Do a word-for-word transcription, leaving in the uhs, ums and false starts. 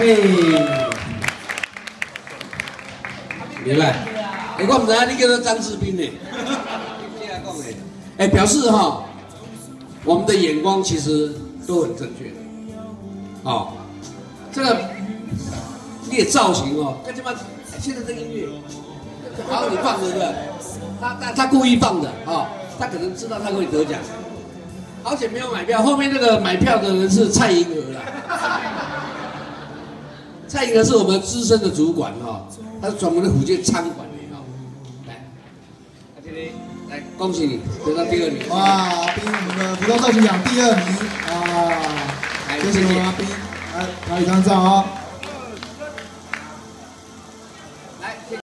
嘿，明白？哎，我唔知你叫做张志斌呢。哎，表示哈，我们的眼光其实都很正确的。哦，这个你的造型哦，跟这帮现在这音乐，好你放对不对？他他他故意放的啊、哦，他可能知道他会得奖。好险没有买票，后面那个买票的人是蔡银娥啦。蔡银娥是我们资深的主管哈、哦，他是专门的福建餐馆的哈、哦。来，啊这里来恭喜你得到第二名。 哇，阿斌，我们的服装造型奖第二名啊，谢谢我们阿斌，来拍一张照啊。